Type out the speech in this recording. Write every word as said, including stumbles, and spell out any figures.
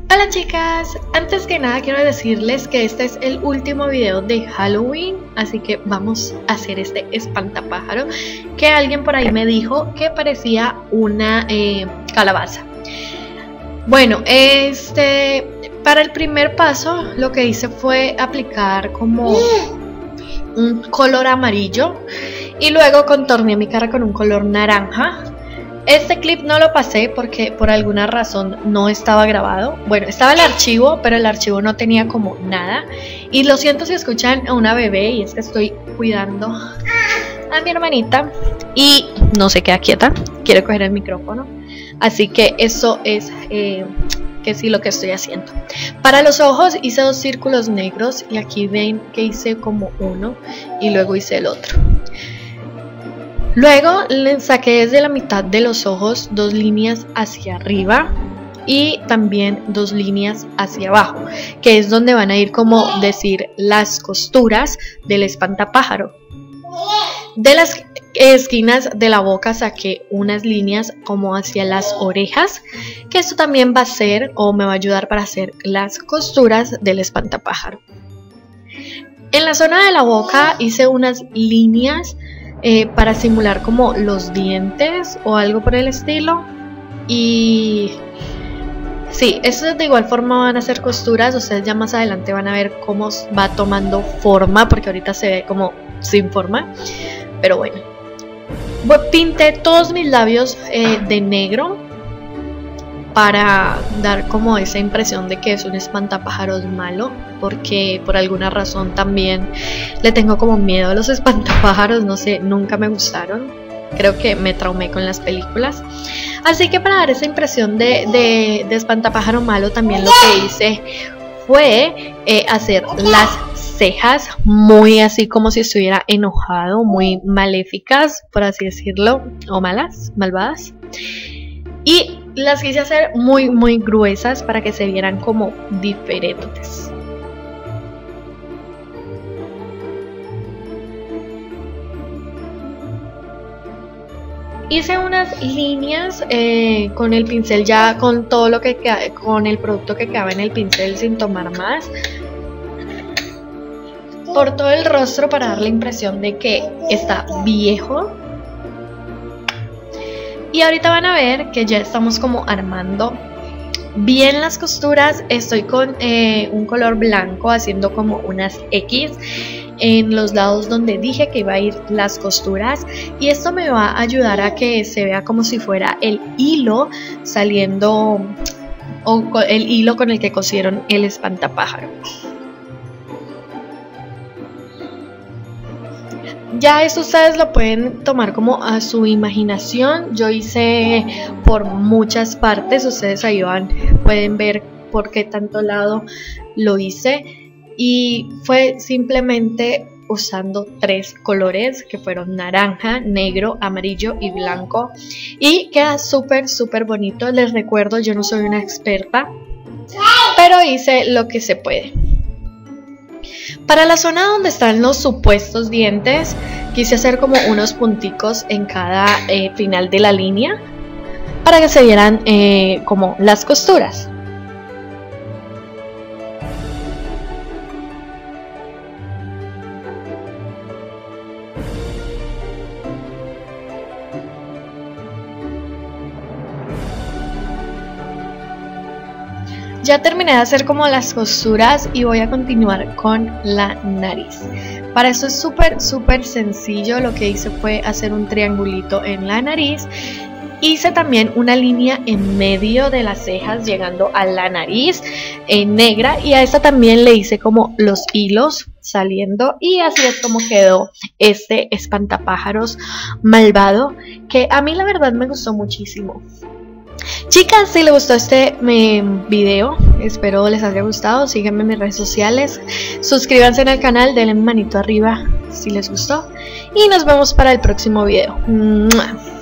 Hola chicas, antes que nada quiero decirles que este es el último video de Halloween, así que vamos a hacer este espantapájaro que alguien por ahí me dijo que parecía una eh, calabaza. Bueno, este para el primer paso lo que hice fue aplicar como un color amarillo y luego contorneé mi cara con un color naranja. Este clip no lo pasé porque por alguna razón no estaba grabado. Bueno, estaba el archivo, pero el archivo no tenía como nada. Y lo siento si escuchan a una bebé, y es que estoy cuidando a mi hermanita y no se queda quieta, quiere coger el micrófono. Así que eso es eh, que sí lo que estoy haciendo. Para los ojos hice dos círculos negros y aquí ven que hice como uno y luego hice el otro. Luego le saqué desde la mitad de los ojos dos líneas hacia arriba y también dos líneas hacia abajo, que es donde van a ir como decir las costuras del espantapájaro. De las esquinas de la boca saqué unas líneas como hacia las orejas, que esto también va a ser o me va a ayudar para hacer las costuras del espantapájaro. En la zona de la boca hice unas líneas Eh, para simular como los dientes o algo por el estilo. Y sí, estos de igual forma van a ser costuras. Ustedes ya más adelante van a ver cómo va tomando forma, porque ahorita se ve como sin forma. Pero bueno, pinté todos mis labios eh, de negro para dar como esa impresión de que es un espantapájaros malo, porque por alguna razón también le tengo como miedo a los espantapájaros, no sé, nunca me gustaron, creo que me traumé con las películas. Así que para dar esa impresión de, de, de espantapájaro malo, también lo que hice fue eh, hacer las cejas muy así como si estuviera enojado, muy maléficas, por así decirlo, o malas, malvadas. Y las quise hacer muy muy gruesas para que se vieran como diferentes. Hice unas líneas eh, con el pincel, ya con todo lo que queda, con el producto que quedaba en el pincel sin tomar más, por todo el rostro para dar la impresión de que está viejo. Y ahorita van a ver que ya estamos como armando bien las costuras. Estoy con eh, un color blanco haciendo como unas X en los lados donde dije que iba a ir las costuras, y esto me va a ayudar a que se vea como si fuera el hilo saliendo, o el hilo con el que cosieron el espantapájaro. Ya eso ustedes lo pueden tomar como a su imaginación. Yo hice por muchas partes, ustedes ahí van, pueden ver por qué tanto lado lo hice. Y fue simplemente usando tres colores que fueron naranja, negro, amarillo y blanco. Y queda súper súper bonito. Les recuerdo, yo no soy una experta, pero hice lo que se puede. Para la zona donde están los supuestos dientes, quise hacer como unos punticos en cada eh, final de la línea para que se vieran eh, como las costuras. Ya terminé de hacer como las costuras y voy a continuar con la nariz. Para esto es súper súper sencillo. Lo que hice fue hacer un triangulito en la nariz. Hice también una línea en medio de las cejas llegando a la nariz en negra, y a esta también le hice como los hilos saliendo, y así es como quedó este espantapájaros malvado, que a mí la verdad me gustó muchísimo. Chicas, si les gustó este me, video, espero les haya gustado. Síganme en mis redes sociales, suscríbanse al canal, denle un manito arriba si les gustó, y nos vemos para el próximo video. ¡Mua!